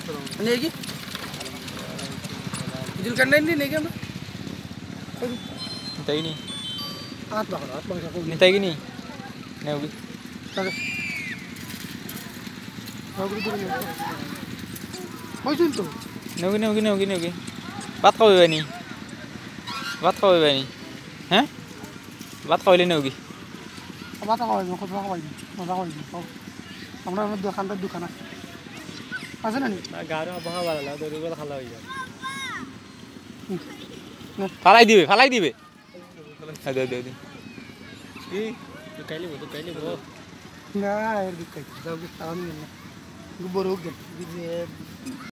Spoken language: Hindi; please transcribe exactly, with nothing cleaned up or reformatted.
नेगी दिल करना नहीं नेगी हम तई नहीं हाथ पकड़ो हाथ पकड़ो नहीं तई नहीं नहीं होगी चलो होगी तो नहीं कोई सुन तो नहीं होगी नहीं होगी नहीं होगी नहीं होगी बात कब बनी बात कब बनी हैं बात कब लेने होगी बात कब बनी खुद बात कब बनी मजा कब बनी আমরা আমরা দোকানদার দোকান আছে আছে না নি গাড়ি আবহাওয়া ভালো লাগে দড়ি গলা খালা হই যায় ফালাই দিবে ফালাই দিবে দে দে দে কি তুই কাইলি বল তুই কাইলি বল না এর দিকে যাও কি তাও নি না গোবর হোক